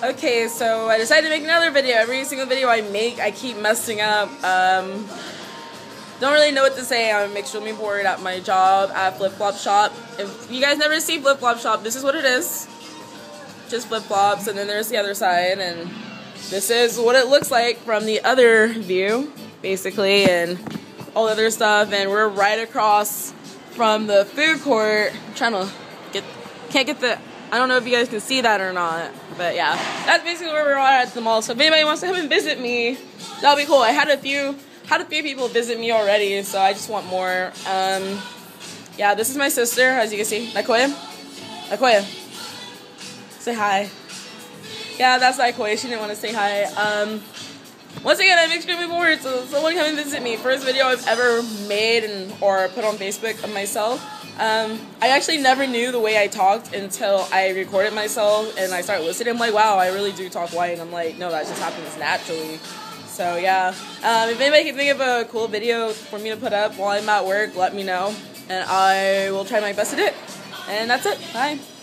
Okay, so I decided to make another video. Every single video I make, I keep messing up. Don't really know what to say. I'm extremely bored at my job at Flip Flop Shop. If you guys never see Flip Flop Shop, this is what it is. Just flip flops, and then there's the other side, and this is what it looks like from the other view, basically, and all the other stuff. And we're right across from the food court. I'm trying to can't get the. I don't know if you guys can see that or not, but yeah, that's basically where we're at the mall. So if anybody wants to come and visit me, that'll be cool. I had a few people visit me already, so I just want more. Yeah, this is my sister, as you can see, Nakoya. Say hi. Yeah, that's Nakoya. She didn't want to say hi. Once again, I'm extremely bored, so someone come and visit me. First video I've ever made or put on Facebook of myself. I actually never knew the way I talked until I recorded myself and I started listening. I'm like, wow, I really do talk white. And I'm like, no, that just happens naturally. So yeah, if anybody can think of a cool video for me to put up while I'm at work, let me know, and I will try my best to do it. And that's it. Bye.